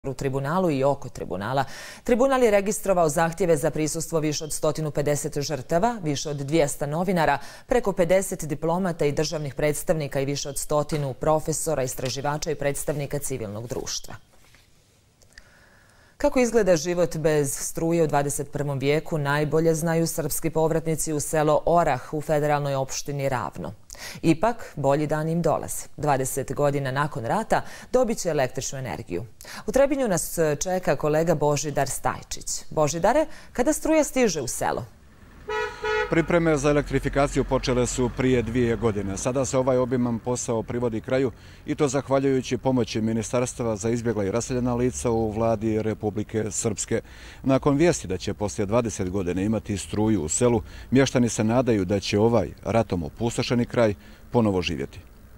u tribunalu i oko tribunala. Tribunal je registrovao zahtjeve za prisustvo više od 150 žrtava, više od 200 novinara, preko 50 diplomata i državnih predstavnika i više od 100 profesora, istraživača i predstavnika civilnog društva. Kako izgleda život bez struje u 21. vijeku najbolje znaju srpski povratnici u selo Orah u federalnoj opštini Ravno. Ipak, bolji dan im dolazi. 20 godina nakon rata dobit će električnu energiju. U Trebinju nas čeka kolega Božidar Stajčić. Božidare, kada struja stiže u selo? Pripreme za elektrifikaciju počele su prije 2 godine. Sada se ovaj obiman posao privodi kraju i to zahvaljujući pomoći Ministarstva za izbjegla i raseljena lica u vladi Republike Srpske. Nakon vijesti da će poslije 20 godina imati struju u selu, mještani se nadaju da će ovaj ratom opustošeni kraj ponovo živjeti.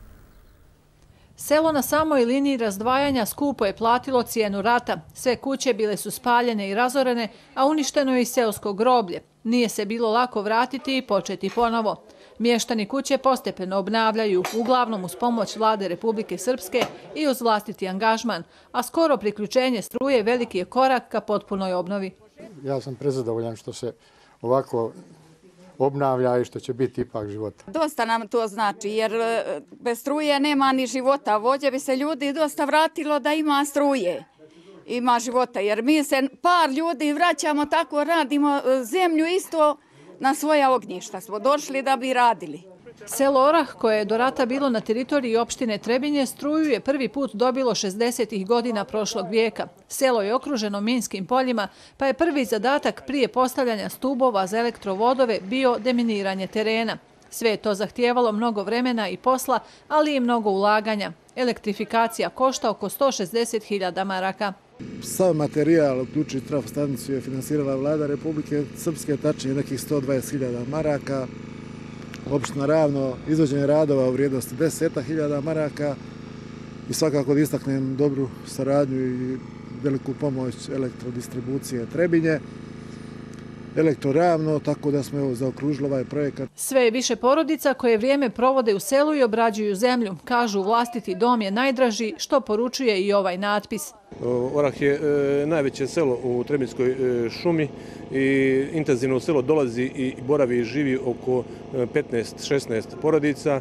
Selo na samoj liniji razdvajanja skupo je platilo cijenu rata. Sve kuće bile su spaljene i razorene, a uništeno je i seosko groblje. Nije se bilo lako vratiti i početi ponovo. Mještani kuće postepeno obnavljaju, uglavnom uz pomoć vlade Republike Srpske i uz vlastiti angažman, a skoro priključenje struje veliki je korak ka potpunoj obnovi. Ja sam prezadovoljan što se ovako obnavlja i što će biti ipak života. Dosta nam to znači, jer bez struje nema ni života. Vođe bi se ljudi dosta vratilo da ima struje, ima života, jer mi se par ljudi vraćamo, tako radimo zemlju isto na svoja ognjišta. Smo došli da bi radili. Selo Orah, koje je do rata bilo na teritoriji opštine Trebinje, struju je prvi put dobilo 60. godina prošlog vijeka. Selo je okruženo minskim poljima, pa je prvi zadatak prije postavljanja stubova za elektrovodove bio deminiranje terena. Sve je to zahtijevalo mnogo vremena i posla, ali i mnogo ulaganja. Elektrifikacija košta oko 160.000 maraka. Sav materijal, uključujući trafostanicu, je finansirala vlada Republike Srpske, tačnije nekih 120.000 maraka. Opština Ravno, izvođenje radova u vrijednosti 10.000 maraka i svakako da istaknem dobru saradnju i veliku pomoć elektrodistribucije Trebinje, Elektro Ravno, tako da smo zaokružili ovaj projekat. Sve je više porodica koje vrijeme provode u selu i obrađuju zemlju. Kažu, vlastiti dom je najdraži, što poručuje i ovaj natpis. Orah je najveće selo u Trebinjskoj šumi i intenzivno u selo dolazi i boravi i živi oko 15-16 porodica.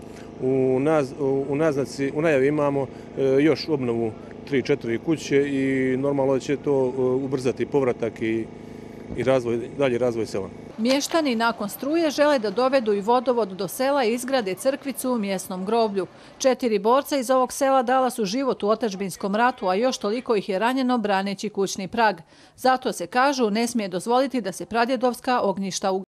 U najavi imamo još obnovu 3-4 kuće i normalno će to ubrzati povratak i dalji razvoj sela. Mještani nakon struje žele da dovedu i vodovod do sela i izgrade crkvicu u mjesnom groblju. 4 borca iz ovog sela dala su život u otadžbinskom ratu, a još toliko ih je ranjeno braneći kućni prag. Zato se, kažu, ne smije dozvoliti da se pradjedovska ognjišta